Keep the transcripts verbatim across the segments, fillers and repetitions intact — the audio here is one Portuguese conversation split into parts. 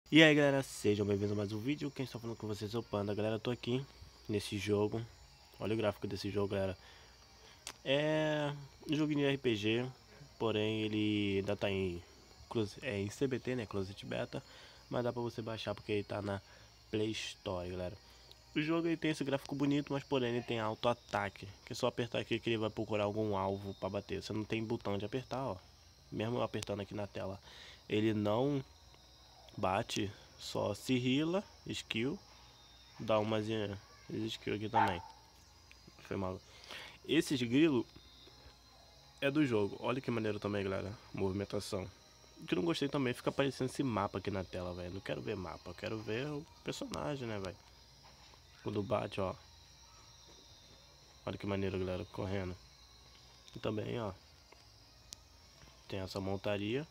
E aí galera, sejam bem-vindos a mais um vídeo. Quem está falando com vocês é o Panda. Galera, eu tô aqui nesse jogo. Olha o gráfico desse jogo, galera. É um joguinho de R P G, porém ele ainda tá em, é, em C B T, né, Closet Beta. Mas dá pra você baixar porque ele tá na Play Store, galera. O jogo ele tem esse gráfico bonito, mas porém ele tem auto-ataque, que é só apertar aqui que ele vai procurar algum alvo pra bater. Você não tem botão de apertar, ó. Mesmo apertando aqui na tela, ele não bate, só se rila, skill, dá umas skill aqui também. Foi mal. Esses grilo é do jogo. Olha que maneiro também, galera. Movimentação. O que eu não gostei também, fica aparecendo esse mapa aqui na tela, velho. Não quero ver mapa, eu quero ver o personagem, né, velho. Quando bate, ó. Olha que maneiro, galera, correndo. E também, ó, tem essa montaria.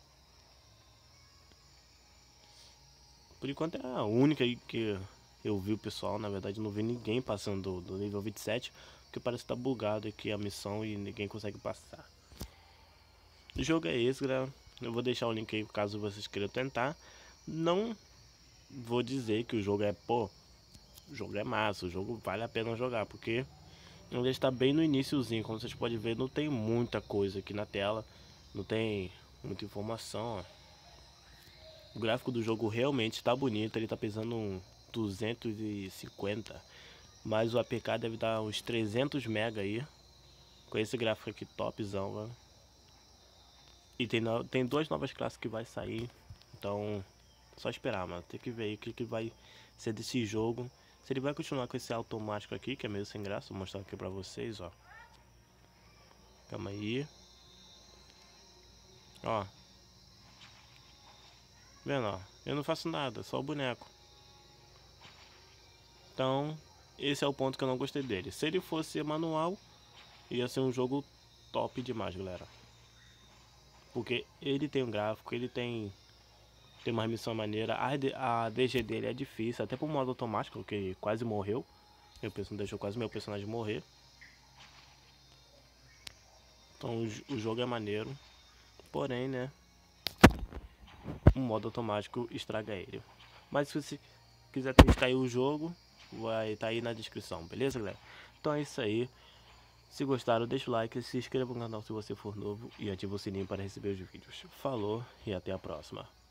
Por enquanto é a única aí que eu vi o pessoal. Na verdade não vi ninguém passando do, do nível vinte e sete, porque parece que tá bugado aqui a missão e ninguém consegue passar. O jogo é esse, galera. Eu vou deixar o link aí caso vocês queiram tentar. Não vou dizer que o jogo é, pô, o jogo é massa, o jogo vale a pena jogar, porque ele está bem no iniciozinho. Como vocês podem ver, não tem muita coisa aqui na tela, não tem muita informação, ó. O gráfico do jogo realmente está bonito, ele está pesando um duzentos e cinquenta, mas o A P K deve dar uns trezentos mega aí, com esse gráfico aqui topzão, mano. E tem, no, tem duas novas classes que vai sair, então só esperar, mano. Tem que ver aí o que, que vai ser desse jogo. Se ele vai continuar com esse automático aqui, que é meio sem graça, vou mostrar aqui pra vocês, ó. Calma aí. Ó. Vendo, ó. Eu não faço nada, só o boneco. Então, esse é o ponto que eu não gostei dele. Se ele fosse manual, ia ser um jogo top demais, galera. Porque ele tem um gráfico, ele tem tem uma missão maneira. A, a D G dele é difícil, até pro modo automático, que quase morreu. Meu personagem deixou quase meu personagem morrer. Então o, o jogo é maneiro. Porém, né, o modo automático estraga ele. Mas se você quiser testar aí o jogo, vai estar tá aí na descrição, beleza, galera? Então é isso aí. Se gostaram, deixa o like, se inscreva no canal se você for novo e ativa o sininho para receber os vídeos. Falou e até a próxima.